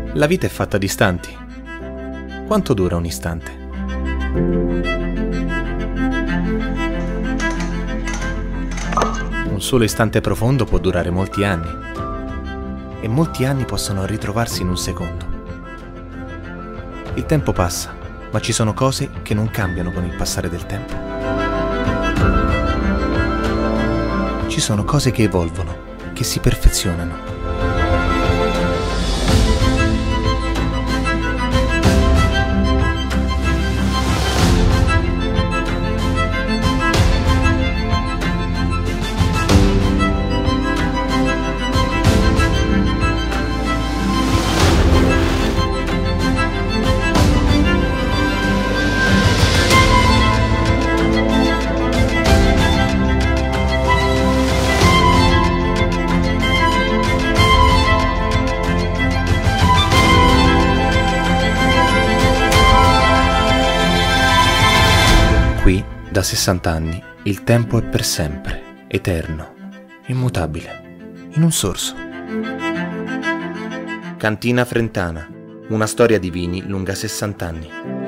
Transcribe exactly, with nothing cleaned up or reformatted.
La vita è fatta di istanti. Quanto dura un istante? Un solo istante profondo può durare molti anni, e molti anni possono ritrovarsi in un secondo. Il tempo passa, ma ci sono cose che non cambiano con il passare del tempo. Ci sono cose che evolvono, che si perfezionano. Qui, da sessanta anni, il tempo è per sempre, eterno, immutabile, in un sorso. Cantina Frentana, una storia di vini lunga sessanta anni.